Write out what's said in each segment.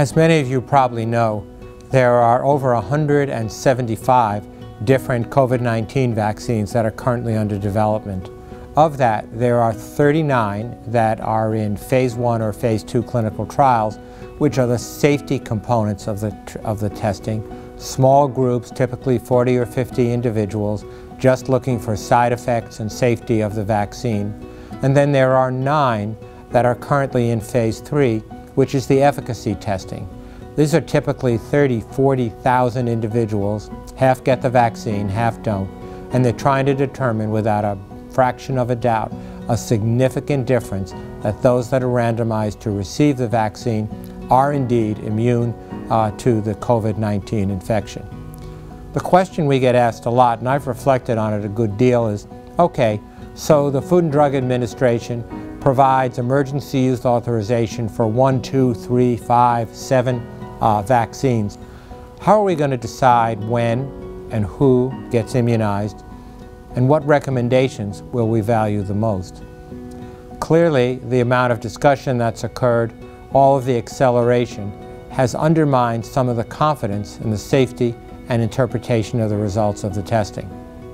As many of you probably know, there are over 175 different COVID-19 vaccines that are currently under development. Of that, there are 39 that are in phase 1 or phase 2 clinical trials, which are the safety components of the testing. Small groups, typically 40 or 50 individuals, just looking for side effects and safety of the vaccine. And then there are 9 that are currently in phase 3, which is the efficacy testing. These are typically 40,000 individuals. Half get the vaccine, half don't. And they're trying to determine without a fraction of a doubt a significant difference that those that are randomized to receive the vaccine are indeed immune to the COVID-19 infection. The question we get asked a lot, and I've reflected on it a good deal, is, okay, so the Food and Drug Administration provides emergency use authorization for 1, 2, 3, 5, 7 vaccines. How are we going to decide when and who gets immunized, and what recommendations will we value the most? Clearly, the amount of discussion that's occurred, all of the acceleration, has undermined some of the confidence in the safety and interpretation of the results of the testing.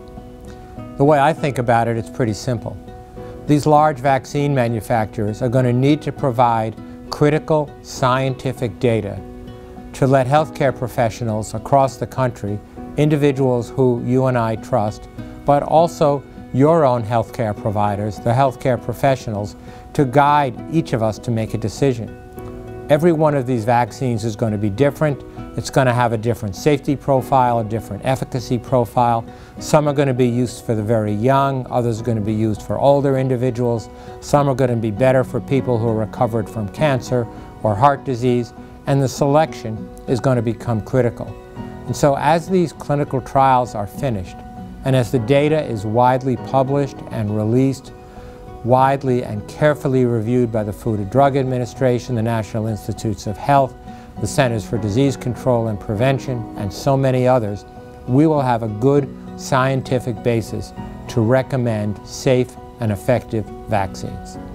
The way I think about it, it's pretty simple. These large vaccine manufacturers are going to need to provide critical scientific data to let healthcare professionals across the country, individuals who you and I trust, but also your own healthcare providers, the healthcare professionals, to guide each of us to make a decision. Every one of these vaccines is going to be different. It's going to have a different safety profile, a different efficacy profile. Some are going to be used for the very young, others are going to be used for older individuals. Some are going to be better for people who are recovered from cancer or heart disease, and the selection is going to become critical. And so as these clinical trials are finished, and as the data is widely published and released, widely and carefully reviewed by the Food and Drug Administration, the National Institutes of Health, the Centers for Disease Control and Prevention, and so many others, we will have a good scientific basis to recommend safe and effective vaccines.